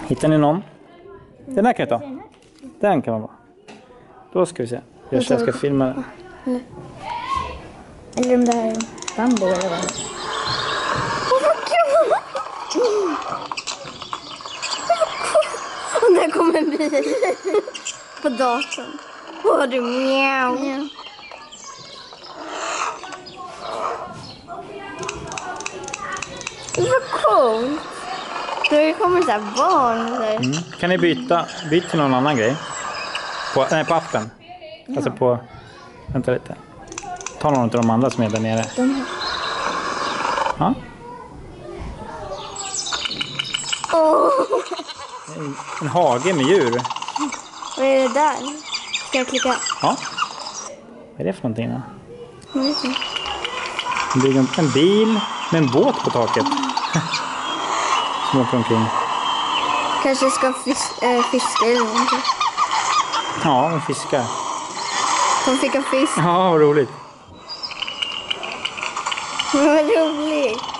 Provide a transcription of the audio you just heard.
Hittar ni någon? Den här kan jag ta. Den kan man vara. Då ska vi se. Jag ska filma den. Eller de där bambu eller vad. Vad kul! Och där kommer en bil på datorn. Hör du mjau? Ja. Vad coolt! Det kommer så här barn där. Kan ni byta till någon annan grej? På appen. Ja. Alltså på... Vänta lite. Ta någon av de andra som är där nere. De här. Ja. En hage med djur. Vad är det där? Ska jag klicka? Ja. Vad är det för någonting då? Jag vet inte. Bygger en bil med en båt på taket. Som åker omkring. Kanske ska fiska i dem. Ja, de fiskar. De fick en fisk. Ja, vad roligt. Vad roligt.